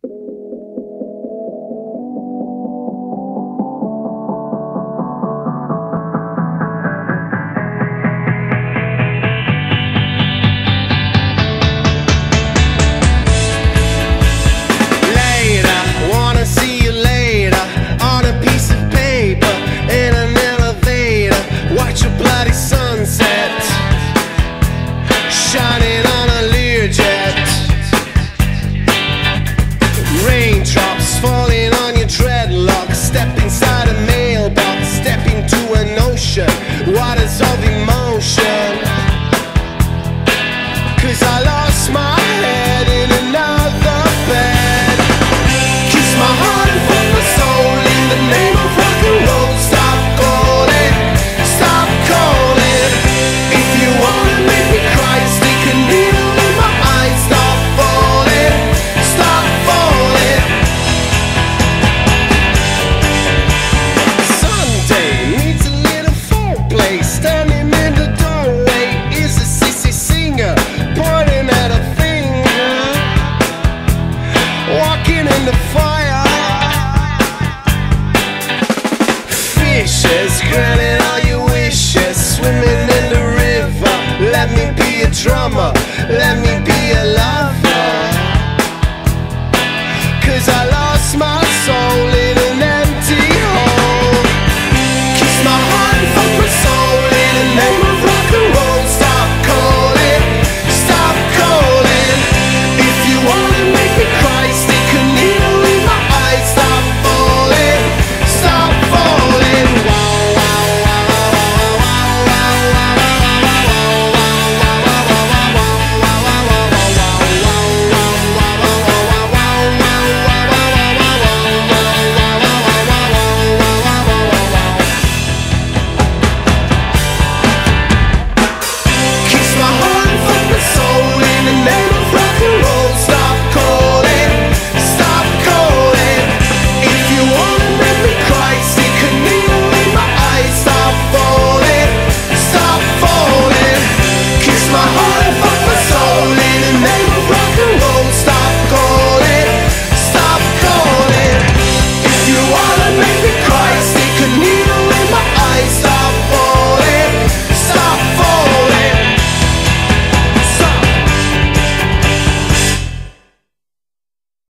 Shining on a Learjet, raindrops falling on your dreadlocks. Step inside a mailbox, step into an ocean, waters of emotion. 'Cause I lost my head in another bed. Kiss my heart and fuck my soul in the name of rock and roll. Stop calling, stop calling. If you wanna make me cry, stick a needle in my eyes. Stop falling, stop falling. Sunday needs a little foreplay. Standing in the doorway is a sissy singer, pointing at a finger, walking in the fire. Fishes granting all your wishes, swimming in the river. Let me be a drummer,